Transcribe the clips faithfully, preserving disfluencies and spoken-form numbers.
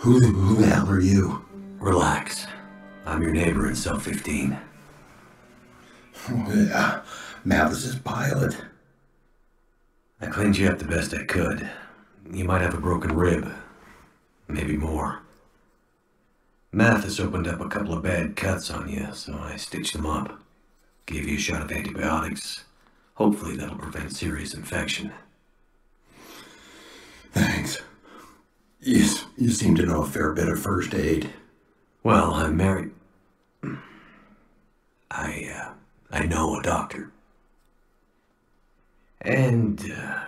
Who, who the hell are you? Relax. I'm your neighbor in cell fifteen. Yeah, Mathis's pilot. I cleaned you up the best I could. You might have a broken rib. Maybe more. Mathis opened up a couple of bad cuts on you, so I stitched them up. Gave you a shot of antibiotics. Hopefully that'll prevent serious infection. Thanks. You, you seem to know a fair bit of first aid. Well, I'm married. I, uh, I know a doctor. And, uh,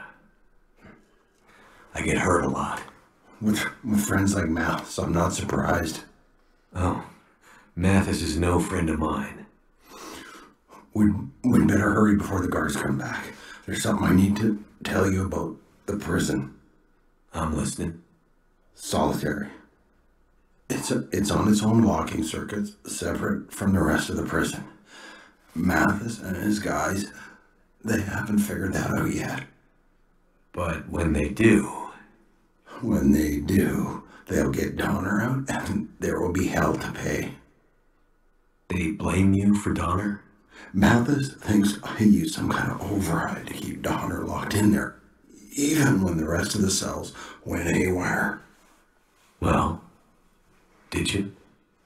I get hurt a lot. With, with friends like Mathis, I'm not surprised. Oh, Mathis is no friend of mine. We'd, we'd better hurry before the guards come back. There's something I need to tell you about the prison. I'm listening. Solitary. It's a, it's on its own locking circuit, separate from the rest of the prison. Mathis and his guys, they haven't figured that out yet. But when they do... When they do, they'll get Donner out and there will be hell to pay. They blame you for Donner? Mathis thinks I used some kind of override to keep Donner locked in there, even when the rest of the cells went haywire. Well, did you?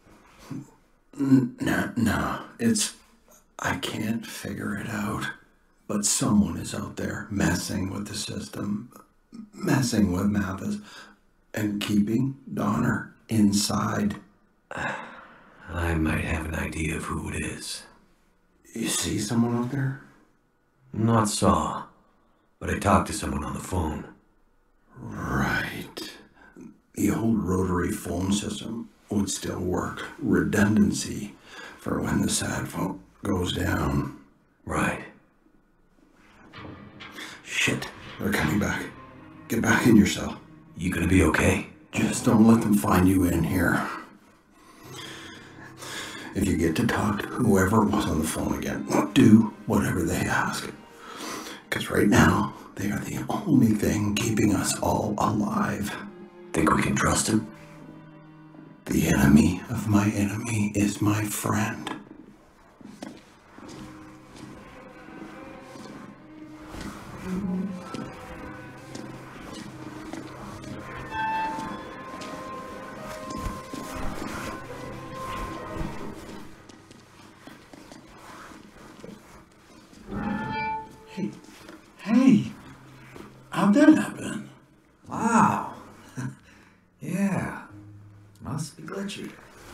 No, no, it's... I can't figure it out. But someone is out there messing with the system, messing with Mathis, and keeping Donner inside. I might have an idea of who it is. You see someone out there? Not saw, but I talked to someone on the phone. Right. The old rotary phone system would still work. Redundancy for when the sad phone goes down. Right. Shit, they're coming back. Get back in your cell. You gonna be okay? Just don't let them find you in here. If you get to talk to whoever was on the phone again, do whatever they ask. Because right now, they are the only thing keeping us all alive. Think we can trust him? The enemy of my enemy is my friend. Hey, hey, how'd that happen? Wow. Yeah. Must be glitchy.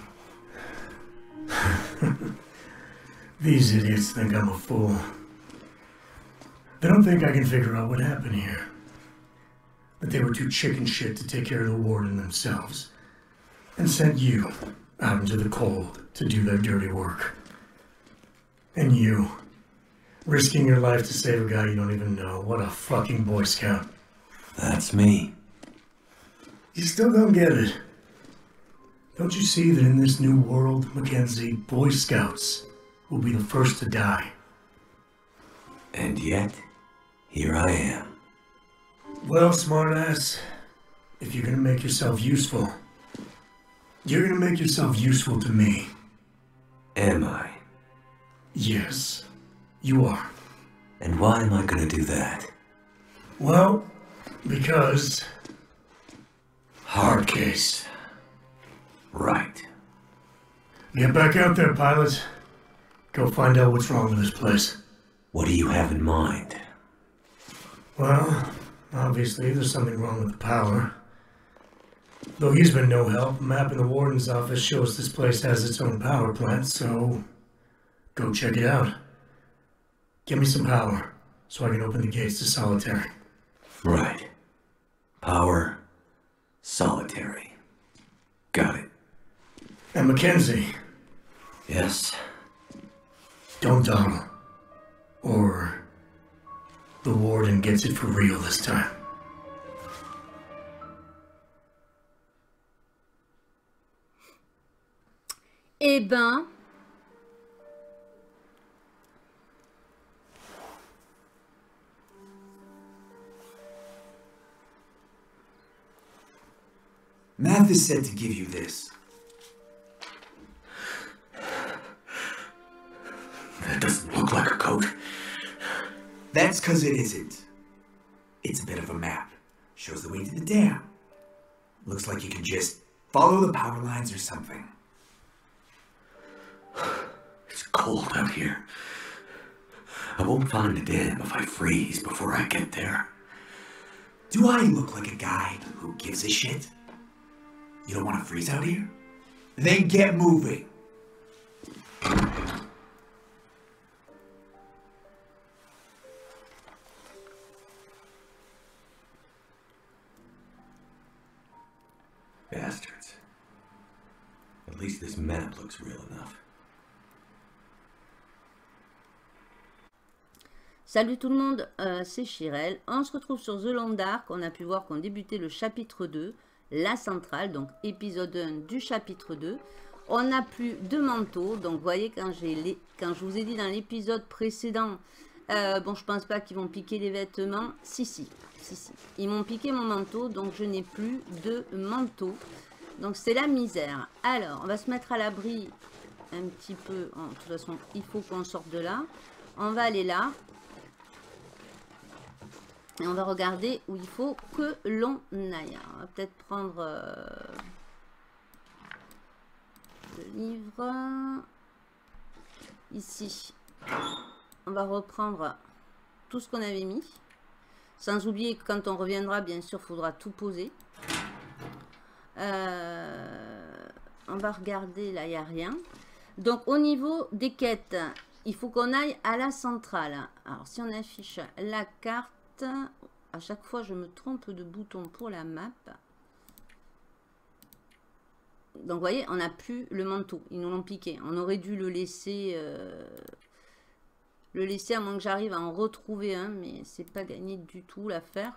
These idiots think I'm a fool. They don't think I can figure out what happened here. But they were too chicken shit to take care of the warden themselves. And sent you out into the cold to do their dirty work. And you, risking your life to save a guy you don't even know. What a fucking Boy Scout. That's me. You still don't get it. Don't you see that in this new world, Mackenzie, Boy Scouts will be the first to die? And yet, here I am. Well, smartass, if you're gonna make yourself useful, you're gonna make yourself useful to me. Am I? Yes, you are. And why am I gonna do that? Well, because... Hard case. Right. Get back out there, pilot. Go find out what's wrong with this place. What do you have in mind? Well, obviously there's something wrong with the power. Though he's been no help, a map in the warden's office shows this place has its own power plant, so go check it out. Give me some power, so I can open the gates to Solitary. Right. Power, Solitary. Got it. And Mackenzie, Yes? don't dawdle. Or the warden gets it for real this time. Eh ben... Mathis said to give you this. That doesn't look like a coat. That's because it isn't. It's a bit of a map. Shows the way to the dam. Looks like you can just follow the power lines or something. It's cold out here. I won't find the dam if I freeze before I get there. Do I look like a guy who gives a shit? You don't want to freeze out here? Then get moving. Bastards. At least this map looks real enough. Salut tout le monde, euh, c'est Chirel. On se retrouve sur The Long Dark. On a pu voir qu'on débutait le chapitre deux, la centrale, donc épisode un du chapitre deux. On n'a plus de manteau, donc vous voyez quand, les, quand je vous ai dit dans l'épisode précédent, euh, bon je pense pas qu'ils vont piquer les vêtements, si si, si si, ils m'ont piqué mon manteau, donc je n'ai plus de manteau, donc c'est la misère. Alors on va se mettre à l'abri un petit peu, en, de toute façon il faut qu'on sorte de là, on va aller là. Et on va regarder où il faut que l'on aille. On va peut-être prendre euh, le livre. Ici, on va reprendre tout ce qu'on avait mis. Sans oublier que quand on reviendra, bien sûr, il faudra tout poser. Euh, on va regarder, là, il n'y a rien. Donc, au niveau des quêtes, il faut qu'on aille à la centrale. Alors, si on affiche la carte, à chaque fois je me trompe de bouton pour la map, donc vous voyez on n'a plus le manteau, ils nous l'ont piqué, on aurait dû le laisser euh, le laisser à moins que j'arrive à en retrouver un, mais c'est pas gagné du tout l'affaire.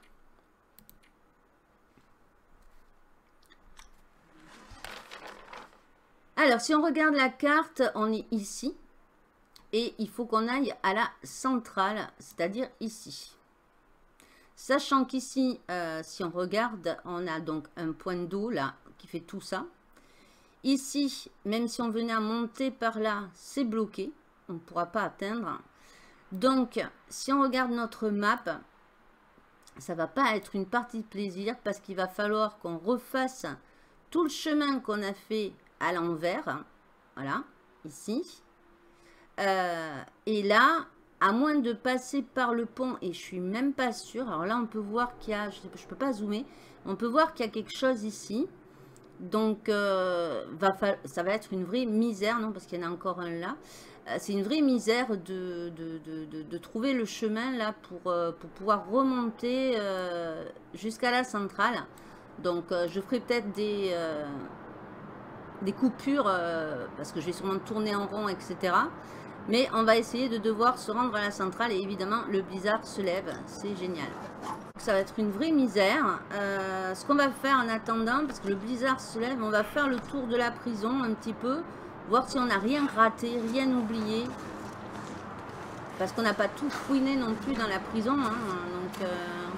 Alors si on regarde la carte, on est ici et il faut qu'on aille à la centrale, c'est à dire ici. Sachant qu'ici, euh, si on regarde, on a donc un point d'eau là qui fait tout ça. Ici, même si on venait à monter par là, c'est bloqué. On ne pourra pas atteindre. Donc, si on regarde notre map, ça ne va pas être une partie de plaisir parce qu'il va falloir qu'on refasse tout le chemin qu'on a fait à l'envers. Voilà, ici. Euh, et là... à moins de passer par le pont, et je suis même pas sûre. Alors là, on peut voir qu'il y a, je ne peux pas zoomer, on peut voir qu'il y a quelque chose ici. Donc, euh, va ça va être une vraie misère, non, parce qu'il y en a encore un là. Euh, C'est une vraie misère de, de, de, de, de trouver le chemin là pour, euh, pour pouvoir remonter euh, jusqu'à la centrale. Donc, euh, je ferai peut-être des, euh, des coupures, euh, parce que je vais sûrement tourner en rond, et cetera. Mais on va essayer de devoir se rendre à la centrale et évidemment le blizzard se lève, c'est génial. Ça va être une vraie misère. Euh, ce qu'on va faire en attendant, parce que le blizzard se lève, on va faire le tour de la prison un petit peu, voir si on n'a rien raté, rien oublié. Parce qu'on n'a pas tout fouiné non plus dans la prison. Hein, donc, euh...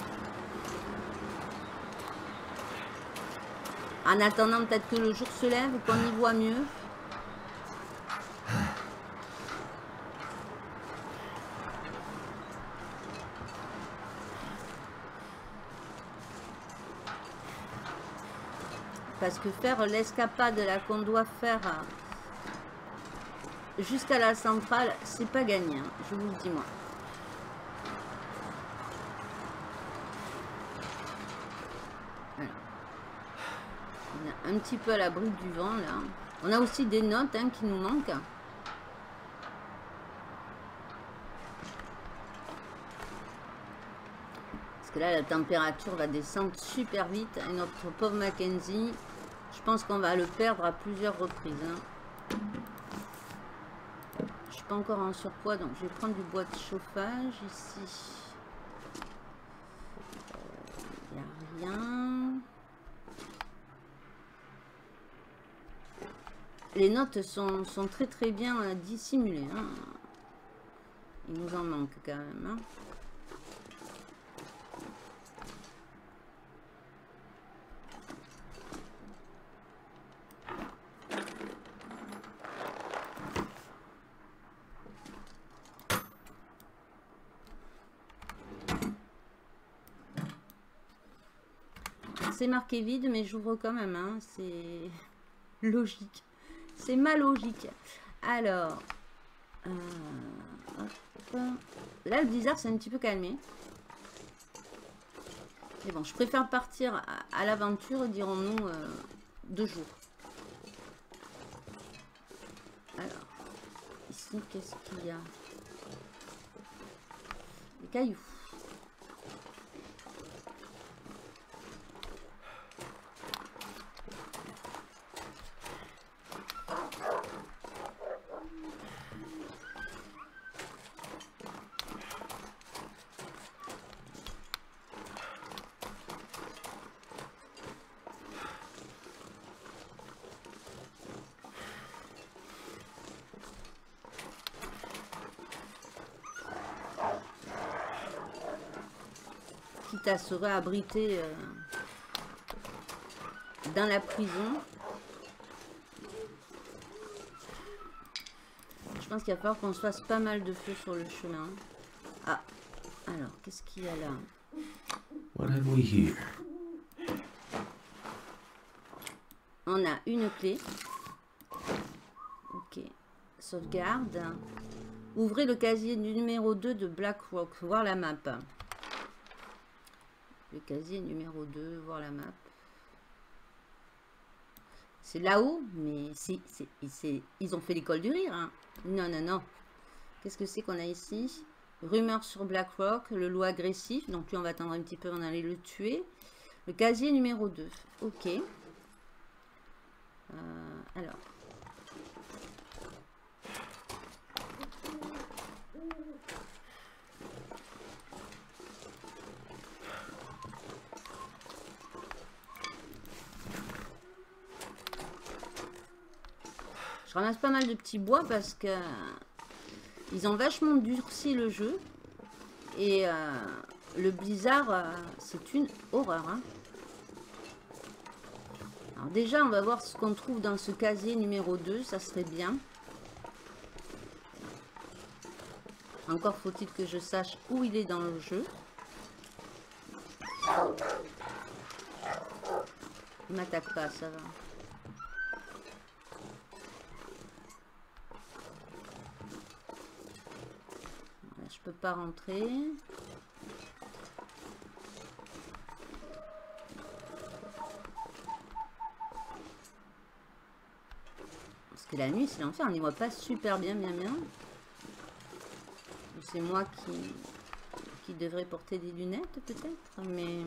en attendant peut-être que le jour se lève ou qu'on y voit mieux. Parce que faire l'escapade là qu'on doit faire jusqu'à la centrale, c'est pas gagné, hein, je vous le dis moi. Voilà. On est un petit peu à l'abri du vent là. On a aussi des notes hein, qui nous manquent. Parce que là, la température va descendre super vite. Et notre pauvre Mackenzie, je pense qu'on va le perdre à plusieurs reprises. Hein. Je suis pas encore en surpoids, donc je vais prendre du bois de chauffage ici. Il n'y a rien. Les notes sont, sont très très bien dissimulées. Hein. Il nous en manque quand même. Hein. c'est marqué vide, mais j'ouvre quand même. Hein. C'est logique. C'est ma logique. Alors, euh, hop. Là, le blizzard s'est un petit peu calmé. Mais bon, je préfère partir à, à l'aventure, dirons-nous, euh, deux jours. Alors, ici, qu'est-ce qu'il y a? Des cailloux. Quitte à se réabriter euh, dans la prison. Je pense qu'il va falloir qu'on se fasse pas mal de feu sur le chemin. Ah, alors, qu'est-ce qu'il y a là? What have we here? On a une clé. Ok. Sauvegarde. Ouvrez le casier du numéro deux de Black Rock. Voir la map. Le casier numéro deux, voir la map. C'est là-haut, mais c'est, c'est, ils ont fait l'école du rire. Hein. Non, non, non. Qu'est-ce que c'est qu'on a ici? Rumeur sur Black Rock, le loup agressif. Donc lui, on va attendre un petit peu, on allait le tuer. Le casier numéro deux. Ok. Euh, alors. Je ramasse pas mal de petits bois parce que ils ont vachement durci le jeu. Et euh, le blizzard, euh, c'est une horreur. Hein. Alors déjà, on va voir ce qu'on trouve dans ce casier numéro deux. Ça serait bien. Encore faut-il que je sache où il est dans le jeu. Il m'attaque pas, ça va. Je peux pas rentrer. Parce que la nuit, c'est l'enfer. On n'y voit pas super bien, bien, bien. C'est moi qui, qui devrais porter des lunettes, peut-être. Mais...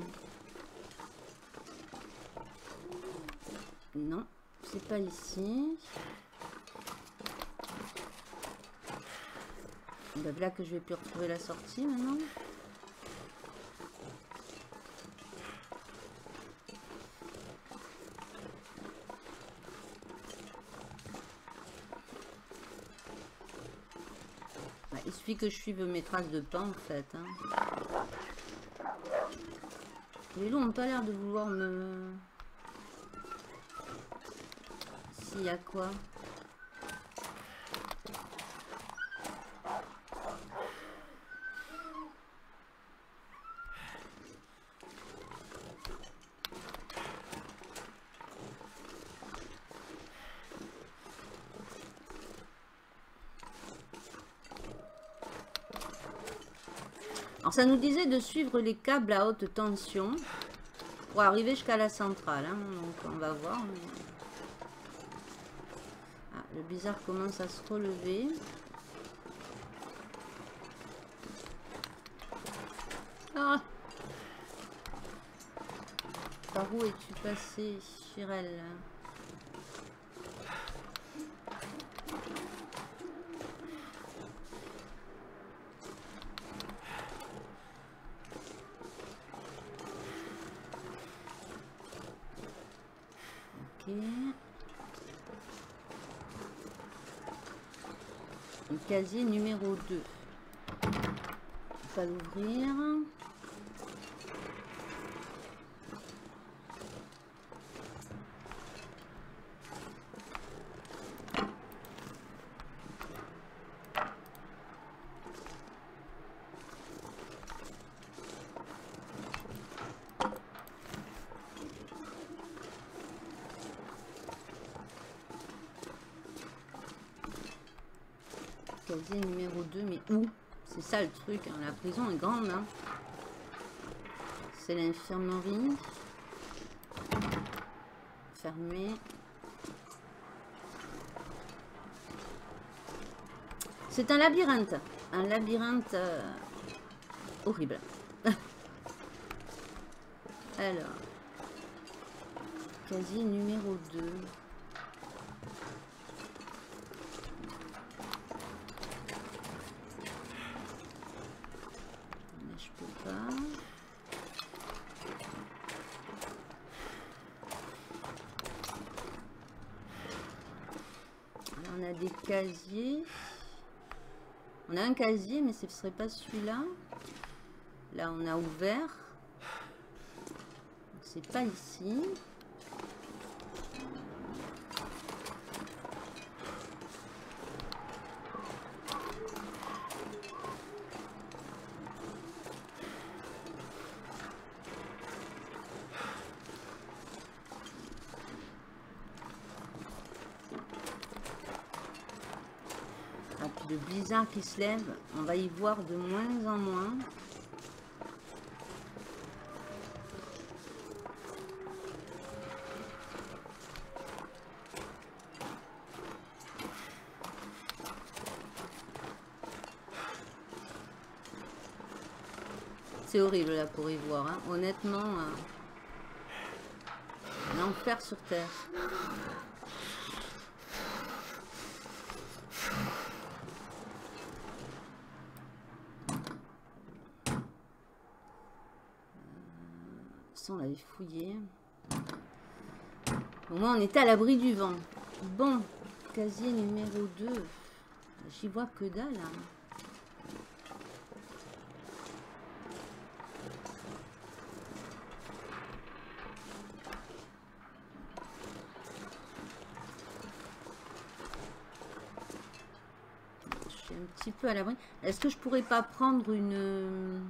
non, c'est pas ici. Ben là que je vais plus retrouver la sortie maintenant. Ben, il suffit que je suive mes traces de pas en fait. Hein. Les loups n'ont pas l'air de vouloir me... S'il y a quoi? Alors ça nous disait de suivre les câbles à haute tension pour arriver jusqu'à la centrale. Hein. Donc on va voir. Mais... ah, le blizzard commence à se relever. Ah, par où es-tu passé, Chirel? Le casier numéro deux. On va l'ouvrir. Casier numéro deux, mais où? C'est ça le truc, hein. La prison est grande. Hein. C'est l'infirmerie. Fermé. C'est un labyrinthe. Un labyrinthe euh, horrible. Alors. Casier numéro deux. Mais je peux pas. Là, on a des casiers. On a un casier, mais ce ne serait pas celui-là. Là, on a ouvert. C'est pas ici. Le blizzard qui se lève, on va y voir de moins en moins. C'est horrible là pour y voir, hein. Honnêtement, euh, un enfer sur terre. On l'avait fouillé. Au moins, on était à l'abri du vent. Bon, casier numéro deux. J'y vois que dalle. Hein. Je suis un petit peu à l'abri. Est-ce que je pourrais pas prendre une... Euh,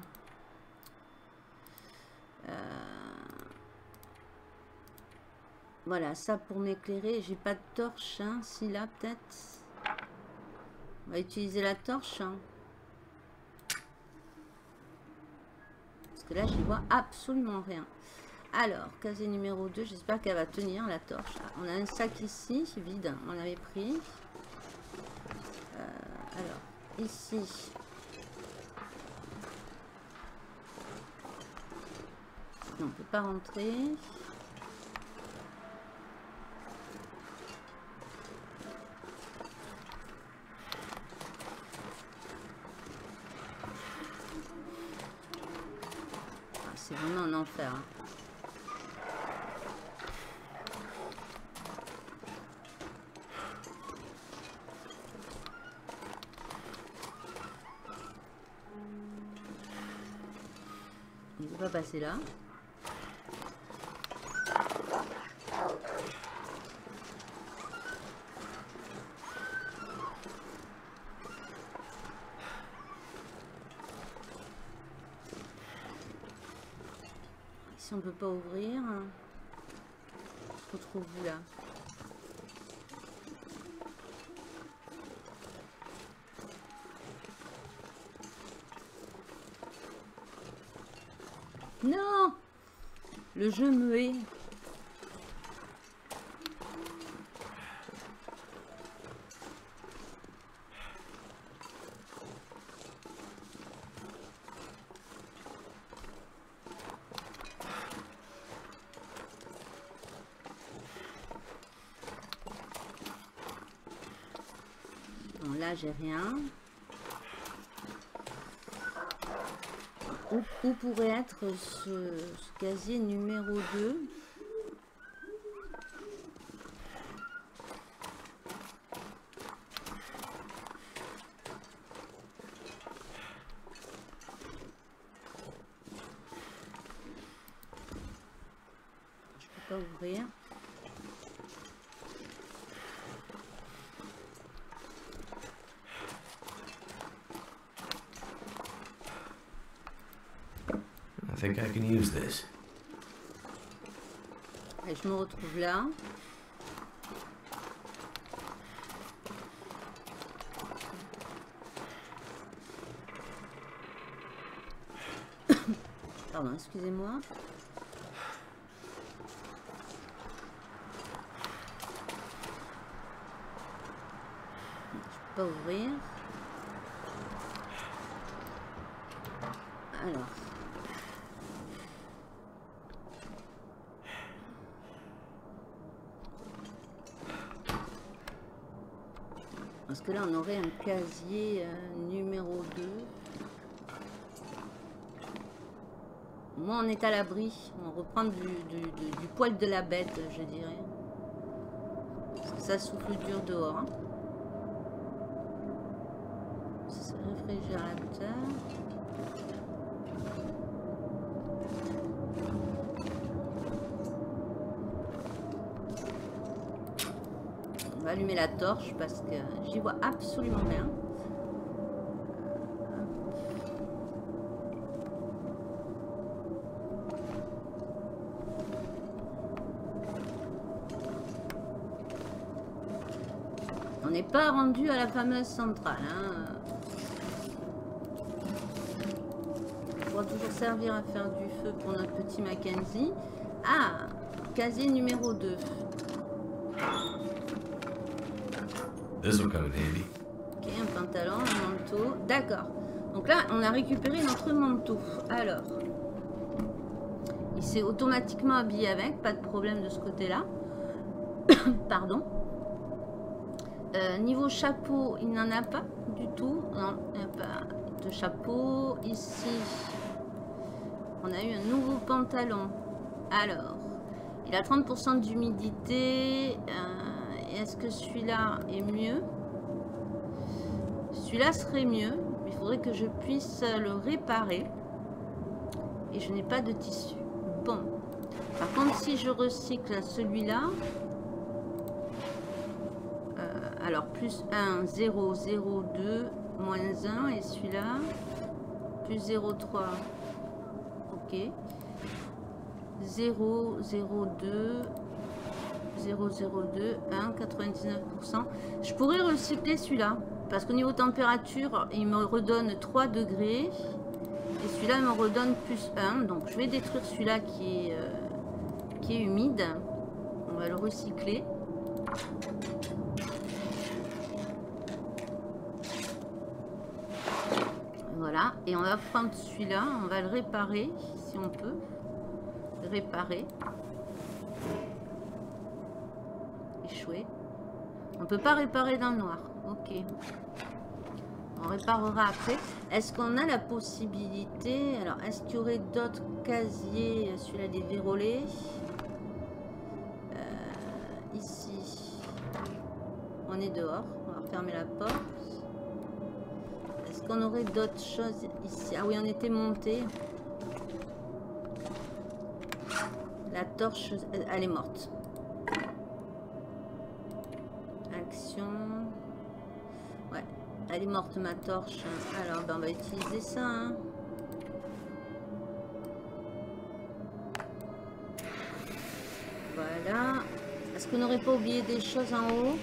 voilà, ça pour m'éclairer. J'ai pas de torche, hein. Si là, peut-être. On va utiliser la torche. Hein. Parce que là, j'y vois absolument rien. Alors, casier numéro deux. J'espère qu'elle va tenir, la torche. Ah, on a un sac ici, vide. On avait pris. Euh, alors, ici. Non, on peut pas rentrer. C'est vraiment un enfer. Hein. Il ne peut pas passer là. On ne peut pas ouvrir. Je retrouve vous là. Non! Le jeu me hait. Là, j'ai rien. Où, où pourrait être ce, ce casier numéro deux? Je peux pas ouvrir. I think I can use this. Et je me retrouve là. Pardon, excusez-moi. Je peux pas ouvrir. Alors. Parce que là, on aurait un casier euh, numéro deux. Moi, on est à l'abri. On reprend du, du, du, du poil de la bête, je dirais. Parce que ça souffle dur dehors. Hein. C'est réfrigérateur. On va allumer la torche parce que j'y vois absolument rien. On n'est pas rendu à la fameuse centrale. Hein. On pourra toujours servir à faire du feu pour notre petit Mackenzie. Ah, casier numéro deux. This will come in handy. Ok, un pantalon, un manteau. D'accord. Donc là, on a récupéré notre manteau. Alors, il s'est automatiquement habillé avec, pas de problème de ce côté-là. Pardon. Euh, niveau chapeau, il n'en a pas du tout. Non, il n'y a pas de chapeau. Ici, on a eu un nouveau pantalon. Alors, il a trente pour cent d'humidité. Euh, Est-ce que celui-là est mieux? Celui-là serait mieux. Mais il faudrait que je puisse le réparer. Et je n'ai pas de tissu. Bon. Par contre, si je recycle celui-là... Alors, plus un, zéro, zéro, deux, moins un. Et celui-là, plus zéro, trois. Ok. zéro, zéro, deux, zéro, zéro, deux, un, quatre-vingt-dix-neuf pour cent. Je pourrais recycler celui-là. Parce qu'au niveau température, il me redonne trois degrés. Et celui-là, il me redonne plus un. Donc, je vais détruire celui-là qui est, euh, qui est humide. On va le recycler. Voilà, et on va prendre celui-là, on va le réparer, si on peut. Réparer. Échouer. On ne peut pas réparer dans le noir. Ok. On réparera après. Est-ce qu'on a la possibilité... Alors, est-ce qu'il y aurait d'autres casiers? Celui-là déverrouillé. Euh, ici. On est dehors. On va refermer la porte. Est-ce qu'on aurait d'autres choses ici? Ah oui, on était monté. La torche, elle est morte. Action. Ouais, elle est morte ma torche. Alors, ben, on va utiliser ça. Hein. Voilà. Est-ce qu'on n'aurait pas oublié des choses en haut?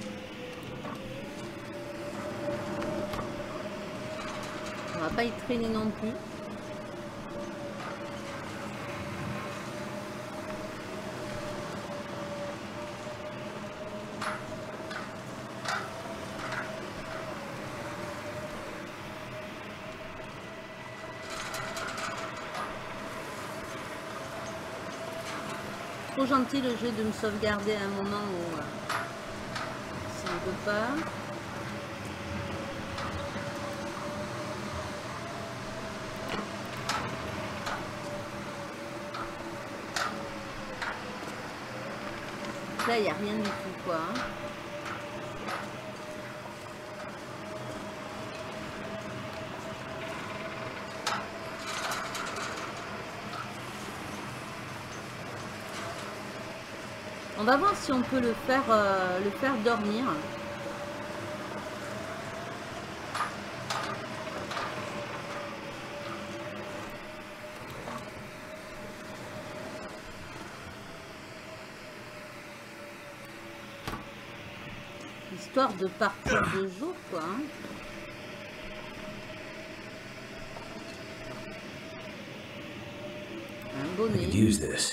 On va pas y traîner non plus. Trop gentil le jeu de me sauvegarder à un moment où euh, si on ne peut pas. Là, il n'y a rien du tout, quoi. Hein. On va voir si on peut le faire, euh, le faire dormir. Histoire de partir de jour, quoi. Hein. Un I bonnet. could use this.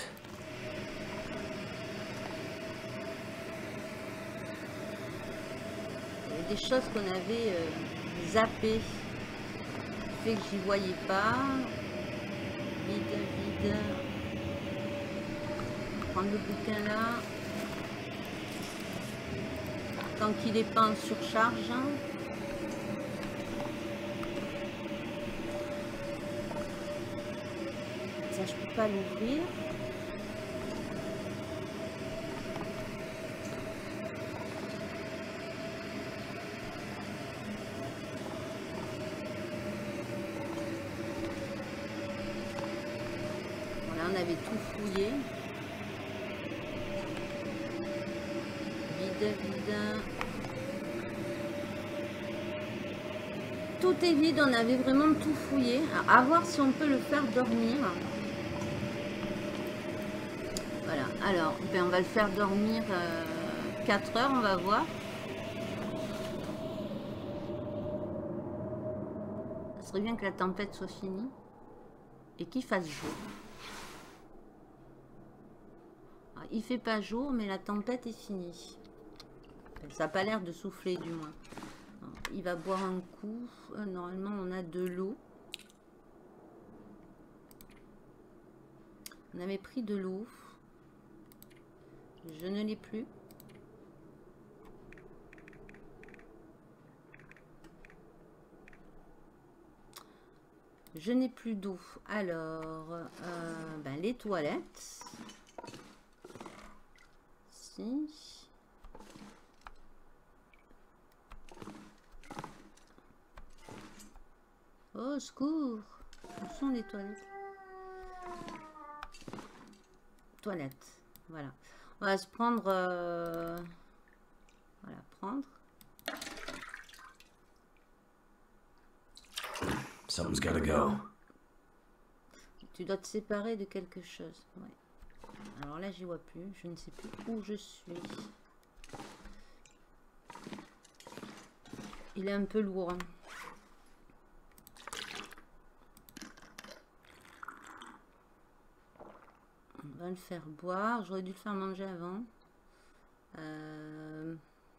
Il y a des choses qu'on avait euh, zappées. Fait que j'y voyais pas. Vide, vide. Prendre le bouquin là. Tant qu'il est pas en surcharge. Ça, je peux pas l'ouvrir. Voilà, on avait tout fouillé. Vide, vide. Tout est vide, on avait vraiment tout fouillé. À voir si on peut le faire dormir. Voilà, alors ben on va le faire dormir euh, quatre heures, on va voir. Ça serait bien que la tempête soit finie et qu'il fasse jour. Alors, il fait pas jour, mais la tempête est finie. Ça n'a pas l'air de souffler du moins. Alors, il va boire un coup. Euh, normalement, on a de l'eau. On avait pris de l'eau. Je ne l'ai plus. Je n'ai plus d'eau. Alors, euh, ben, les toilettes. Si. Oh, secours. Où sont les toilettes? Toilettes. Voilà. On va se prendre... Euh... Voilà, prendre. Something's gotta go. Tu dois te séparer de quelque chose. Ouais. Alors là, j'y vois plus. Je ne sais plus où je suis. Il est un peu lourd. Hein. On va le faire boire. J'aurais dû le faire manger avant. Euh...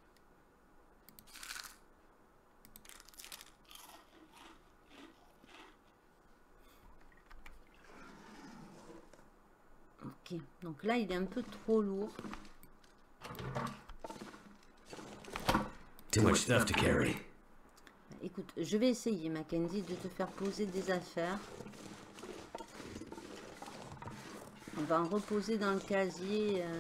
Ok. Donc là, il est un peu trop lourd. Too much stuff to carry. Écoute, je vais essayer, Mackenzie, de te faire poser des affaires. On va en reposer dans le casier. Euh...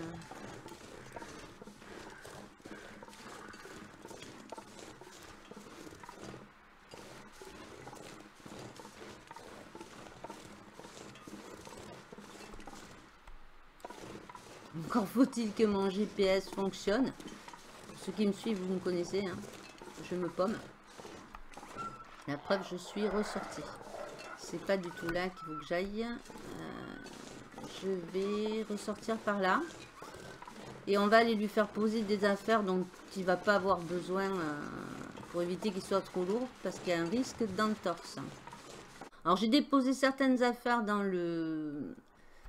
Encore faut-il que mon G P S fonctionne. Ceux qui me suivent, vous me connaissez. Hein. Je me pomme. La preuve, je suis ressortie. C'est pas du tout là qu'il faut que j'aille. Euh, je vais ressortir par là. Et on va aller lui faire poser des affaires dont il va pas avoir besoin euh, pour éviter qu'il soit trop lourd. Parce qu'il y a un risque d'entorse. Alors j'ai déposé certaines affaires dans le...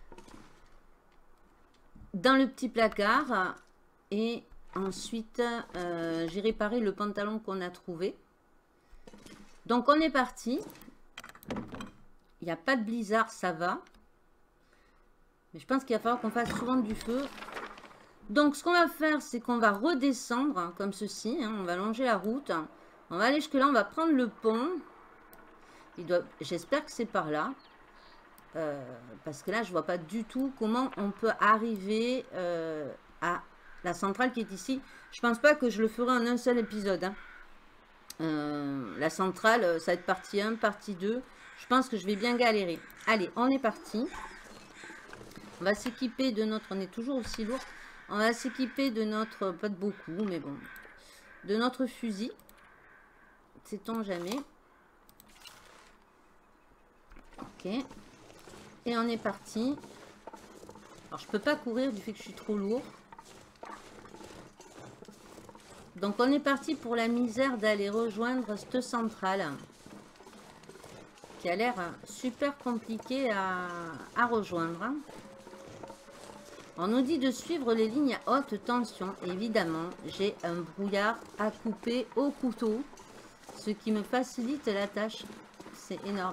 dans le petit placard. Et ensuite, euh, j'ai réparé le pantalon qu'on a trouvé. Donc on est parti. Il n'y a pas de blizzard, ça va. Mais je pense qu'il va falloir qu'on fasse souvent du feu. Donc ce qu'on va faire, c'est qu'on va redescendre hein, comme ceci. Hein, on va longer la route. On va aller jusque là, on va prendre le pont. Il doit... J'espère que c'est par là. Euh, parce que là, je vois pas du tout comment on peut arriver euh, à la centrale qui est ici. Je pense pas que je le ferai en un seul épisode. Hein. Euh, la centrale, ça va être partie un, partie deux. Je pense que je vais bien galérer. Allez, on est parti. On va s'équiper de notre... On est toujours aussi lourd. On va s'équiper de notre... Pas de beaucoup, mais bon. De notre fusil. Sait-on jamais. Ok. Et on est parti. Alors, je peux pas courir du fait que je suis trop lourd. Donc, on est parti pour la misère d'aller rejoindre cette centrale. qui a l'air super compliqué à, à rejoindre. Hein. On nous dit de suivre les lignes à haute tension. Évidemment, j'ai un brouillard à couper au couteau, ce qui me facilite la tâche. C'est énorme.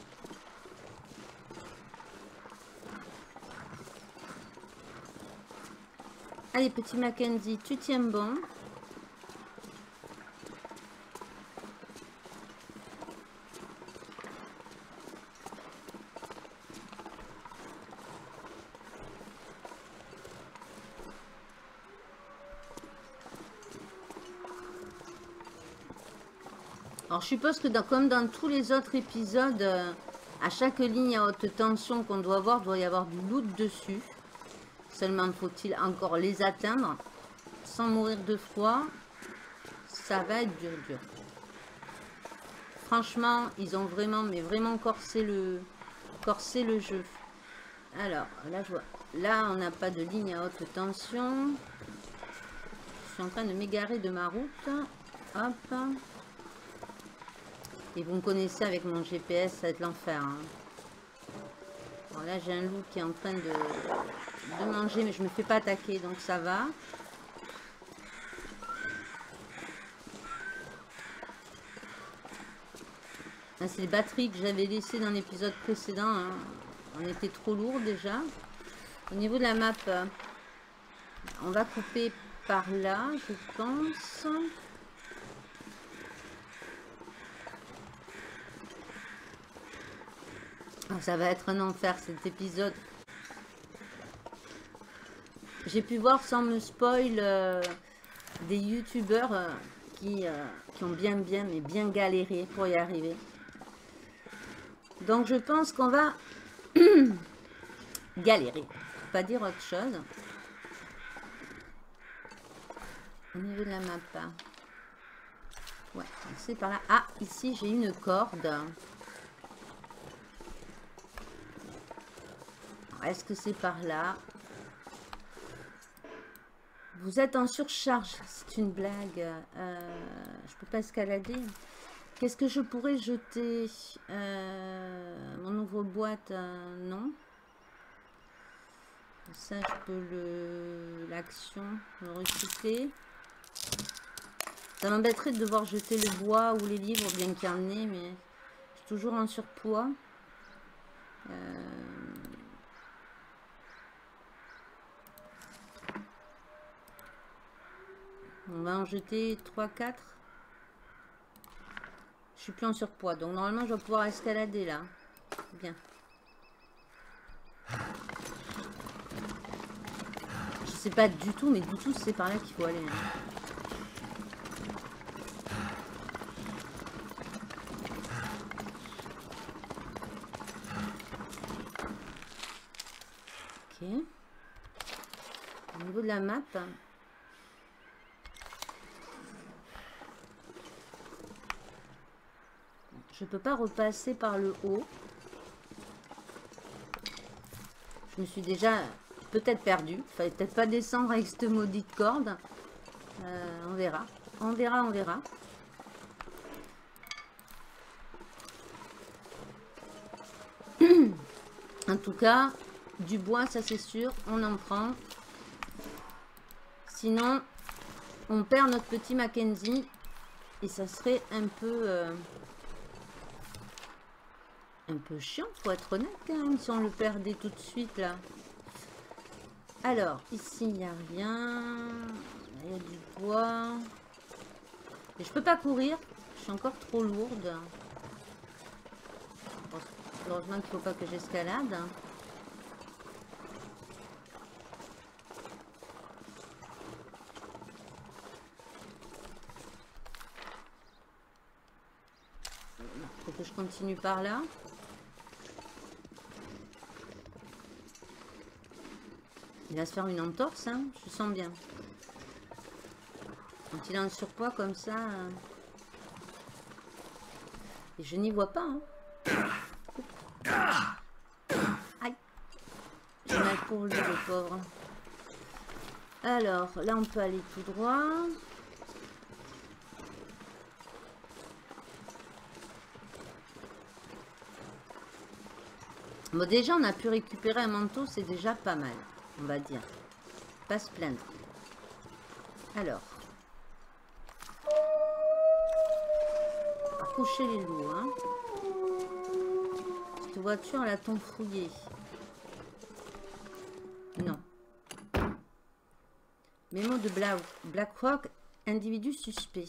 Allez, petit Mackenzie, tu tiens bon. Alors, je suppose que dans, comme dans tous les autres épisodes, euh, à chaque ligne à haute tension qu'on doit avoir, doit y avoir du loot dessus. Seulement, faut-il encore les atteindre sans mourir de froid. Ça va être dur, dur. Franchement, ils ont vraiment, mais vraiment corsé le, corsé le jeu. Alors, là, je vois. Là, on n'a pas de ligne à haute tension. Je suis en train de m'égarer de ma route. Hop. Et vous me connaissez avec mon G P S, ça va être l'enfer. Hein. Alors là, j'ai un loup qui est en train de, de manger, mais je ne me fais pas attaquer, donc ça va. C'est les batteries que j'avais laissées dans l'épisode précédent. Hein. On était trop lourd déjà. Au niveau de la map, on va couper par là, je pense. Oh, ça va être un enfer cet épisode. J'ai pu voir sans me spoil euh, des youtubeurs euh, qui, euh, qui ont bien bien mais bien galéré pour y arriver. Donc je pense qu'on va galérer. Faut pas dire autre chose. Au niveau de la map. Ouais, c'est par là. Ah, ici j'ai une corde. Est-ce que c'est par là? Vous êtes en surcharge. C'est une blague. Euh, je peux pas escalader. Qu'est-ce que je pourrais jeter? euh, Mon ouvre-boîte, euh, non. Ça, je peux le l'action, le recycler. Ça m'embêterait de devoir jeter le bois ou les livres, bien qu'il y en ait, mais je suis toujours en surpoids. Euh... On va en jeter trois quatre. Je suis plus en surpoids. Donc normalement je vais pouvoir escalader là. Bien. Je sais pas du tout, mais du tout c'est par là qu'il faut aller. Ok. Au niveau de la map. Je peux pas repasser par le haut. Je me suis déjà peut-être perdue. Fallait peut-être pas descendre avec cette maudite corde. Euh, on verra. On verra, on verra. En tout cas, du bois, ça c'est sûr. On en prend. Sinon, on perd notre petit Mackenzie. Et ça serait un peu... Euh, un peu chiant, faut être honnête quand même, si on le perdait tout de suite là. Alors, ici, il n'y a rien. Il y a du bois. Et je peux pas courir. Je suis encore trop lourde. Heureusement qu'il ne faut pas que j'escalade. Faut que je continue par là. Il va se faire une entorse, hein, je sens bien. Quand il est en surpoids comme ça... Euh... Et je n'y vois pas, hein. Aïe. J'ai mal pour lui, le pauvre. Alors, là, on peut aller tout droit. Bon, déjà, on a pu récupérer un manteau, c'est déjà pas mal, on va dire. Pas se plaindre. Alors. Coucher les loups, hein. Cette voiture, elle a ton fouillé. Non. Mémo de Bla BlackRock, individu suspect.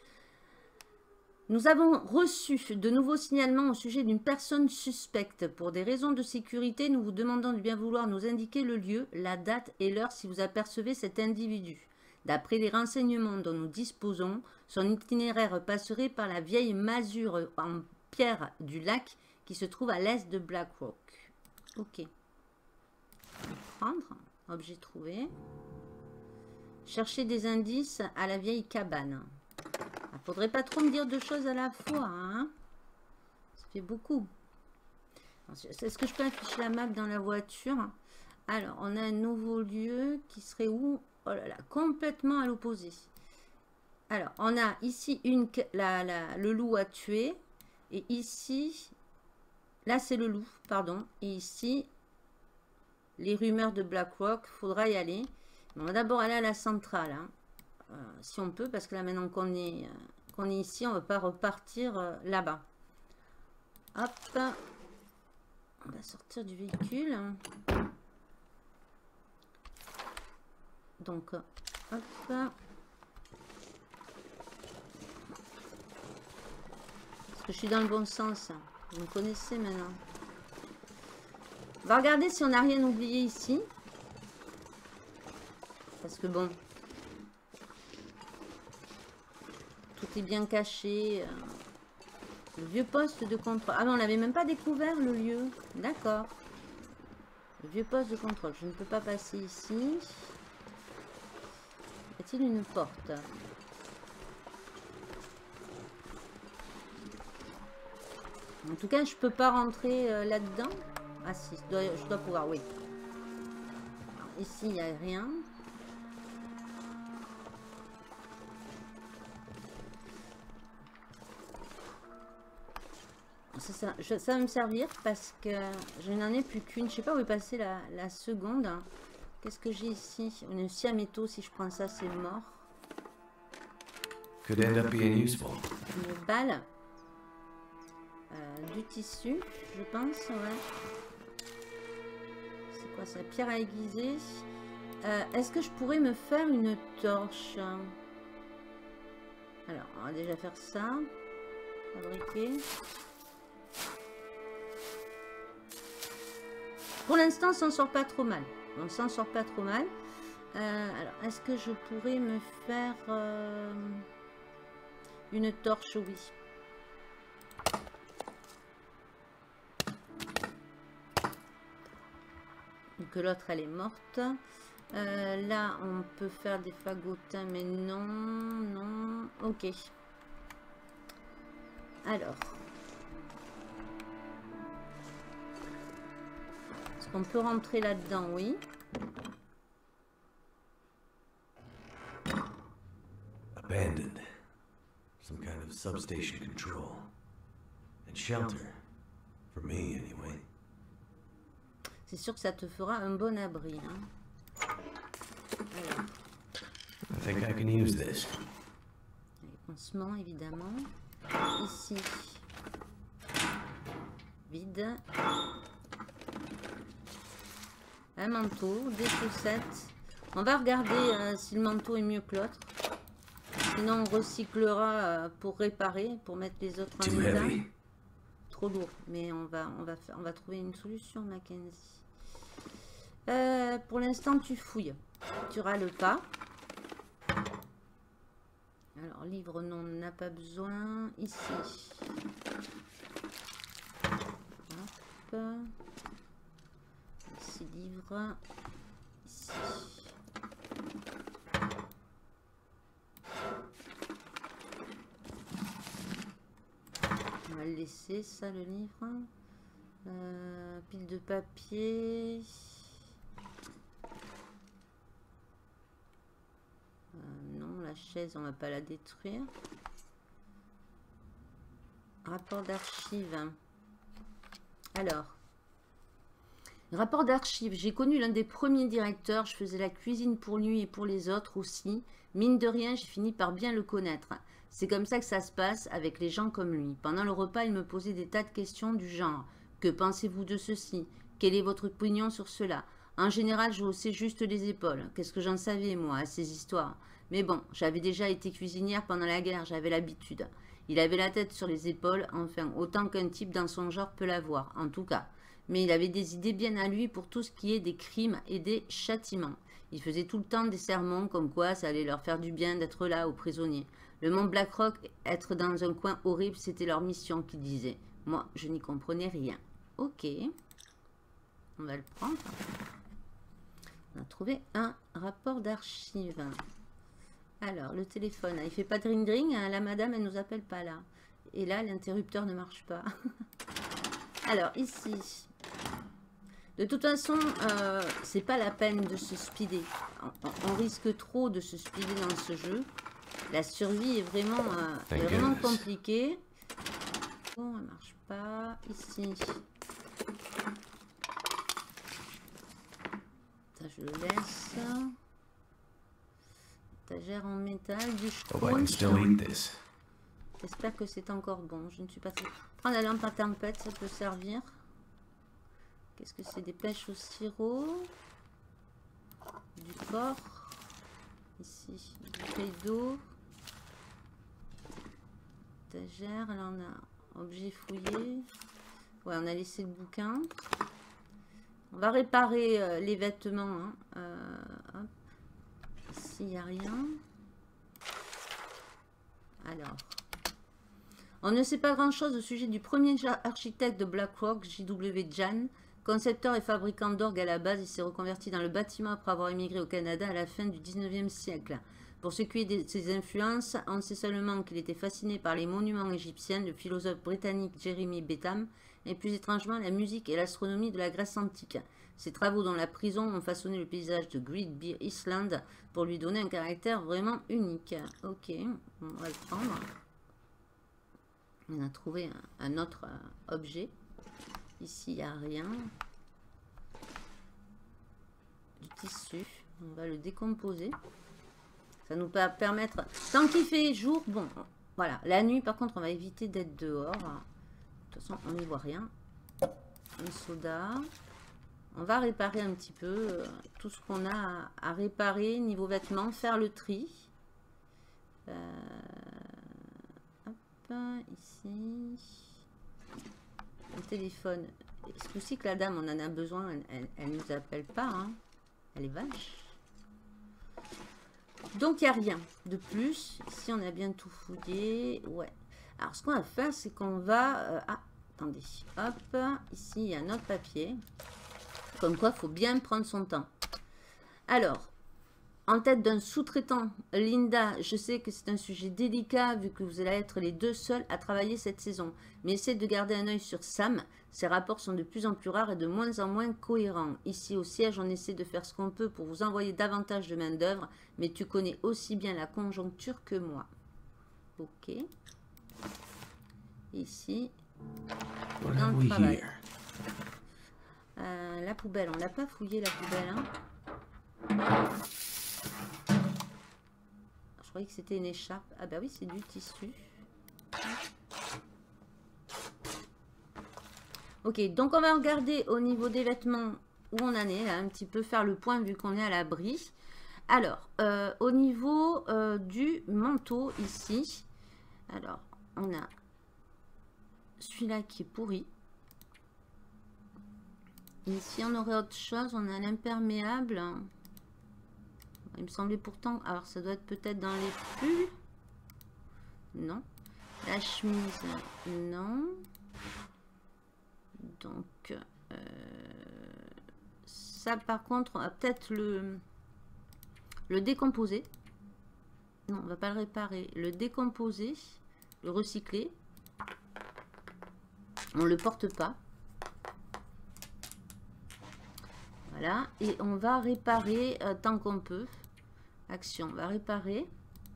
Nous avons reçu de nouveaux signalements au sujet d'une personne suspecte. Pour des raisons de sécurité, nous vous demandons de bien vouloir nous indiquer le lieu, la date et l'heure si vous apercevez cet individu. D'après les renseignements dont nous disposons, son itinéraire passerait par la vieille masure en pierre du lac qui se trouve à l'est de BlackRock. Ok. Prendre. Objet trouvé. Chercher des indices à la vieille cabane. Il ne faudrait pas trop me dire deux choses à la fois. Hein, ça fait beaucoup. Est-ce que je peux afficher la map dans la voiture? Alors, on a un nouveau lieu qui serait où? Oh là là, complètement à l'opposé. Alors, on a ici une, la, la, le loup à tuer. Et ici, là c'est le loup, pardon. Et ici, les rumeurs de BlackRock, faudra y aller. Mais on va d'abord aller à la centrale. Hein. Euh, si on peut, parce que là maintenant qu'on est, euh, qu'on est ici, on ne va pas repartir euh, là-bas. Hop. On va sortir du véhicule. Donc, hop. Est-ce que je suis dans le bon sens? Vous me connaissez maintenant. On va regarder si on n'a rien oublié ici. Parce que bon, tout est bien caché. Le vieux poste de contrôle. Ah mais on n'avait même pas découvert le lieu. D'accord. Le vieux poste de contrôle. Je ne peux pas passer ici. Y a-t-il une porte? En tout cas, je peux pas rentrer euh, là-dedans. Ah si, je dois, je dois pouvoir, oui. Alors, ici, il n'y a rien. Ça, ça, je, ça va me servir parce que je n'en ai plus qu'une. Je sais pas où est passée la, la seconde. Qu'est-ce que j'ai ici? Une scie à métaux, si je prends ça, c'est mort. Could end up being useful. Une balle. Euh, du tissu, je pense, ouais. C'est quoi ça? Pierre à aiguiser. Euh, Est-ce que je pourrais me faire une torche? Alors, on va déjà faire ça. Fabriquer. Pour l'instant, on s'en sort pas trop mal. On s'en sort pas trop mal. Euh, alors, est-ce que je pourrais me faire euh, une torche? Oui. Que l'autre, elle est morte. Euh, là, on peut faire des fagotins, mais non, non. Ok. Alors. Est-ce qu'on peut rentrer là-dedans? Oui. Abandoned. Some kind of substation control. And shelter. For me, anyway. C'est sûr que ça te fera un bon abri. Hein. Alors. I think I can use this. Les pansements, évidemment. Ici. Vide. Un manteau, des chaussettes. On va regarder euh, si le manteau est mieux que l'autre. Sinon, on recyclera euh, pour réparer, pour mettre les autres en état. Trop lourd, mais on va, on va, faire, on va trouver une solution, Mackenzie. Euh, pour l'instant, tu fouilles. Tu râles pas. Alors, livre, non, on n'a pas besoin. Ici. Hop. Ici, livre. Ici. On va le laisser, ça, le livre. Euh, pile de papier. Euh, non, la chaise, on va pas la détruire. Rapport d'archives. Alors. Rapport d'archives. J'ai connu l'un des premiers directeurs. Je faisais la cuisine pour lui et pour les autres aussi. Mine de rien, j'ai fini par bien le connaître. C'est comme ça que ça se passe avec les gens comme lui. Pendant le repas, il me posait des tas de questions du genre. Que pensez-vous de ceci? Quelle est votre opinion sur cela? En général, je haussais juste les épaules. Qu'est-ce que j'en savais, moi, à ces histoires? Mais bon, j'avais déjà été cuisinière pendant la guerre, j'avais l'habitude. Il avait la tête sur les épaules, enfin, autant qu'un type dans son genre peut l'avoir, en tout cas. Mais il avait des idées bien à lui pour tout ce qui est des crimes et des châtiments. Il faisait tout le temps des sermons comme quoi ça allait leur faire du bien d'être là aux prisonniers. Le mont Blackrock, être dans un coin horrible, c'était leur mission, qu'il disait. Moi, je n'y comprenais rien. Ok. On va le prendre. On a trouvé un rapport d'archives. Alors, le téléphone, il fait pas de ring-ring. Hein, la madame, elle nous appelle pas là. Et là, l'interrupteur ne marche pas. Alors, ici. De toute façon, euh, c'est pas la peine de se speeder. On, on, on risque trop de se speeder dans ce jeu. La survie est vraiment, euh, est vraiment compliquée. Bon, elle marche pas. Ici. Ça, je le laisse. Étagère en métal, du scotch. J'espère que c'est encore bon. Je ne suis pas sûre. Prendre la lampe à tempête, ça peut servir. Qu'est-ce que c'est? Des pêches au sirop. Du porc. Ici, du bouteille d'eau. Étagère. Là, on a objet fouillé. Ouais, on a laissé le bouquin. On va réparer euh, les vêtements. Hein. Euh, hop. Ici, il n'y a rien. Alors. On ne sait pas grand-chose au sujet du premier architecte de Blackrock, J W Jan. Concepteur et fabricant d'orgues à la base, il s'est reconverti dans le bâtiment après avoir émigré au Canada à la fin du dix-neuvième siècle. Pour ce qui est de ses influences, on sait seulement qu'il était fasciné par les monuments égyptiens, le philosophe britannique Jeremy Bentham, et plus étrangement la musique et l'astronomie de la Grèce antique. Ses travaux dans la prison ont façonné le paysage de Great Bear Island pour lui donner un caractère vraiment unique. Ok, on va le prendre. On a trouvé un, un autre euh, objet. Ici, il n'y a rien. Du tissu. On va le décomposer. Ça nous va permettre... Tant qu'il fait jour, bon, voilà. La nuit, par contre, on va éviter d'être dehors. De toute façon, on n'y voit rien. Un soda. On va réparer un petit peu euh, tout ce qu'on a à, à réparer niveau vêtements. Faire le tri. Euh, hop, ici... Le téléphone. C'est aussi que la dame, on en a besoin. Elle, elle, elle nous appelle pas. Hein. Elle est vache. Donc, il n'y a rien de plus. Ici, on a bien tout fouillé. Ouais. Alors, ce qu'on va faire, c'est qu'on va... Euh, ah, attendez. Hop. Ici, il y a un autre papier. Comme quoi, il faut bien prendre son temps. Alors... En tête d'un sous-traitant, Linda, je sais que c'est un sujet délicat vu que vous allez être les deux seuls à travailler cette saison. Mais essayez de garder un œil sur Sam. Ses rapports sont de plus en plus rares et de moins en moins cohérents. Ici au siège, on essaie de faire ce qu'on peut pour vous envoyer davantage de main d'œuvre. Mais tu connais aussi bien la conjoncture que moi. Ok. Ici. Dans le travail. Euh, la poubelle, on l'a pas fouillé la poubelle. Hein. Je croyais que c'était une écharpe. Ah bah oui, c'est du tissu. Ok, donc on va regarder au niveau des vêtements où on en est, là, un petit peu faire le point vu qu'on est à l'abri. Alors, euh, au niveau euh, du manteau ici, alors, on a celui-là qui est pourri. Ici, on aurait autre chose, on a l'imperméable. Il me semblait pourtant... Alors, ça doit être peut-être dans les pulls. Non. La chemise, non. Donc, euh, ça, par contre, on va peut-être le, le décomposer. Non, on va pas le réparer. Le décomposer, le recycler. On le porte pas. Voilà. Et on va réparer euh, tant qu'on peut. Action, on va réparer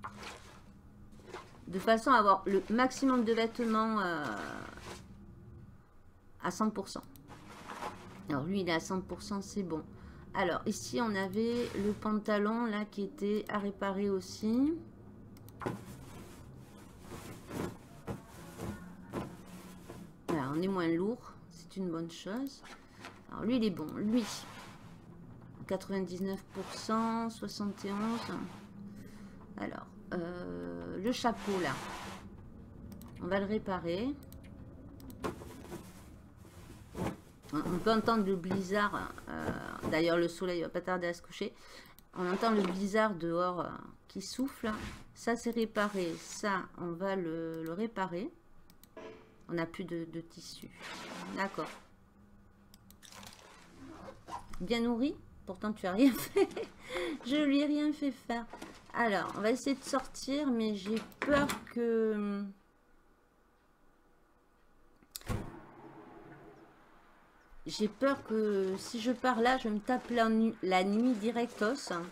de façon à avoir le maximum de vêtements euh, à cent pour cent. Alors lui, il est à cent pour cent, c'est bon. Alors ici, on avait le pantalon là qui était à réparer aussi. Voilà, on est moins lourd, c'est une bonne chose. Alors lui, il est bon. Lui, quatre-vingt-dix-neuf pour cent, soixante et onze. Alors, euh, le chapeau là, on va le réparer. On peut entendre le blizzard, euh, d'ailleurs le soleil va pas tarder à se coucher. On entend le blizzard dehors euh, qui souffle. Ça c'est réparé, ça on va le, le réparer. On n'a plus de, de tissu. D'accord. Bien nourri, pourtant tu as rien fait. Je lui ai rien fait faire. Alors, on va essayer de sortir, mais j'ai peur que... J'ai peur que si je pars là, je me tape la, nu la nuit directos. On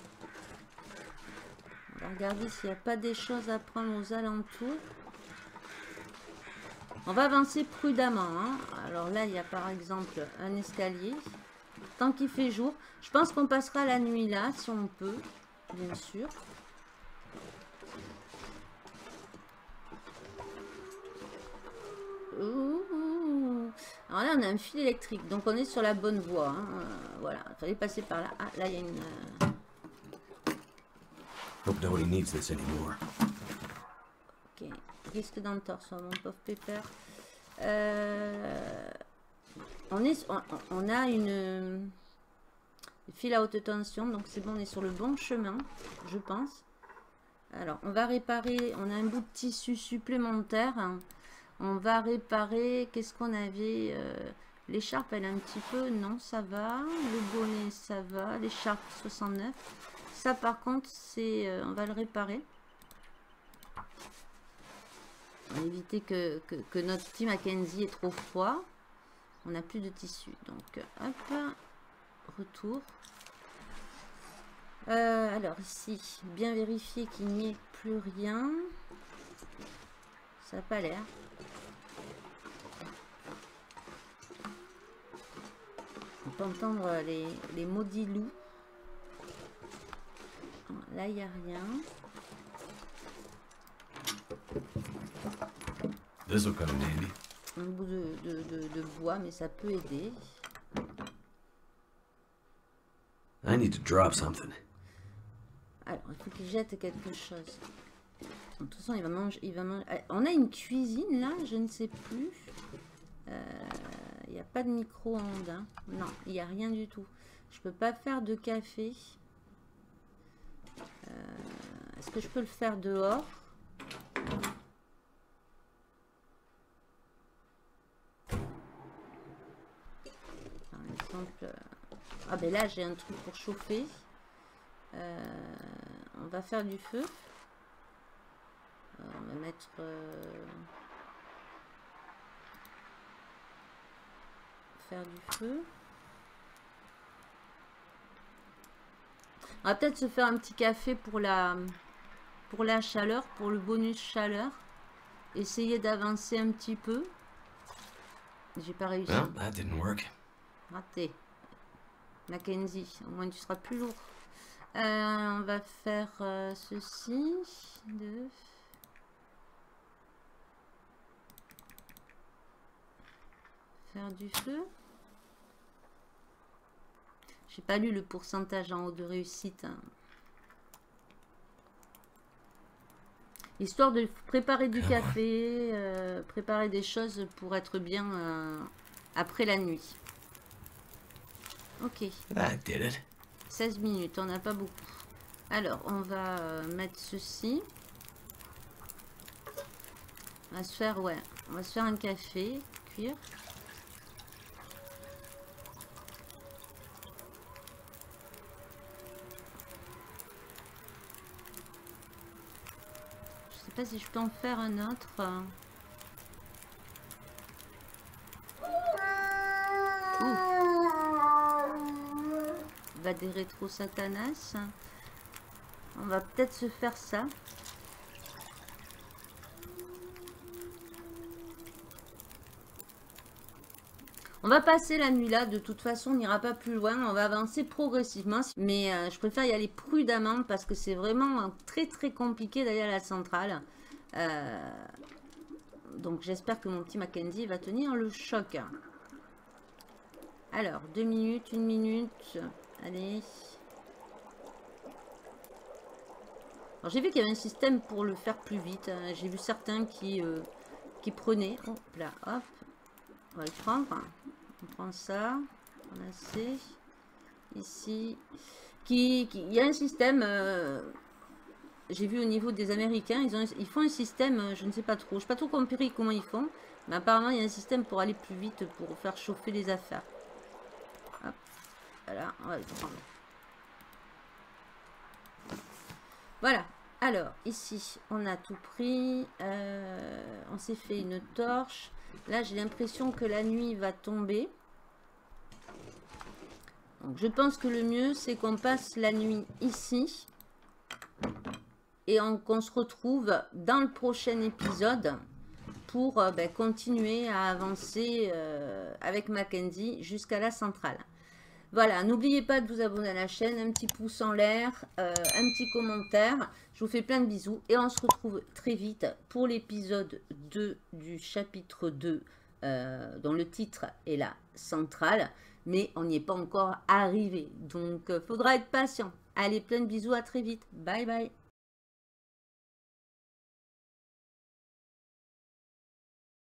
va regarder s'il n'y a pas des choses à prendre aux alentours. On va avancer prudemment. Hein. Alors là, il y a par exemple un escalier. Tant qu'il fait jour. Je pense qu'on passera la nuit là, si on peut, bien sûr. Ouh. Alors là, on a un fil électrique, donc on est sur la bonne voie. Hein. Euh, voilà, il fallait passer par là. Ah, là, il y a une... Euh... Hope nobody needs this anymore. Ok, risque d'entorse, mon pauvre pépère. Euh... On, est, on, on a une fil à haute tension, donc c'est bon, on est sur le bon chemin, je pense. Alors, on va réparer, on a un bout de tissu supplémentaire. Hein. On va réparer, qu'est-ce qu'on avait euh, l'écharpe, elle a un petit peu, non, ça va. Le bonnet, ça va. L'écharpe, soixante-neuf. Ça, par contre, c'est, euh, on va le réparer. On va éviter que, que, que notre petit Mackenzie ait trop froid. On n'a plus de tissu. Donc, hop, retour. Euh, alors, ici, bien vérifier qu'il n'y ait plus rien. Ça n'a pas l'air. On peut entendre les, les maudits loups. Là, il n'y a rien. This'll come in handy. Un bout de, de, de, de bois, mais ça peut aider. I need to drop something. Alors, il faut qu'il jette quelque chose. De toute façon, il va manger. Il va manger. On a une cuisine là, je ne sais plus. Euh, il n'y a pas de micro-ondes. Hein. Non, il n'y a rien du tout. Je peux pas faire de café. Euh, Est-ce que je peux le faire dehors? Par exemple. Ah ben là, j'ai un truc pour chauffer. Euh, on va faire du feu. On va mettre euh, faire du feu. On va peut-être se faire un petit café pour la pour la chaleur, pour le bonus chaleur. Essayer d'avancer un petit peu. J'ai pas réussi. Well, that didn't work. Raté. Mackenzie, au moins tu seras plus lourd. Euh, on va faire euh, ceci. Deux. Faire du feu. J'ai pas lu le pourcentage en haut de réussite. Hein. Histoire de préparer du café, euh, préparer des choses pour être bien euh, après la nuit. Ok. That did it. seize minutes, on n'a pas beaucoup. Alors, on va euh, mettre ceci. On va se faire, ouais, on va se faire un café, cuire. Je sais pas si je peux en faire un autre. Ouh. Va des rétro satanas. On va peut-être se faire ça. On va passer la nuit là, de toute façon on n'ira pas plus loin, on va avancer progressivement, mais euh, je préfère y aller prudemment parce que c'est vraiment très très compliqué d'aller à la centrale. Euh, donc j'espère que mon petit Mackenzie va tenir le choc. Alors, deux minutes, une minute, allez. Alors j'ai vu qu'il y avait un système pour le faire plus vite, j'ai vu certains qui, euh, qui prenaient, hop là, hop, on va le prendre. On prend ça, on a assez, ici, qui, qui, il y a un système, euh, j'ai vu au niveau des Américains, ils, ont, ils font un système, je ne sais pas trop, je n'ai pas trop compris comment ils font, mais apparemment il y a un système pour aller plus vite, pour faire chauffer les affaires. Hop, voilà, on va le prendre. Voilà, alors ici on a tout pris, euh, on s'est fait une torche. Là, j'ai l'impression que la nuit va tomber. Donc, je pense que le mieux, c'est qu'on passe la nuit ici. Et qu'on se retrouve dans le prochain épisode pour euh, ben, continuer à avancer euh, avec Mackenzie jusqu'à la centrale. Voilà, n'oubliez pas de vous abonner à la chaîne, un petit pouce en l'air, euh, un petit commentaire. Je vous fais plein de bisous et on se retrouve très vite pour l'épisode deux du chapitre deux, euh, dont le titre est la centrale, mais on n'y est pas encore arrivé. Donc, il faudra être patient. Allez, plein de bisous, à très vite. Bye bye.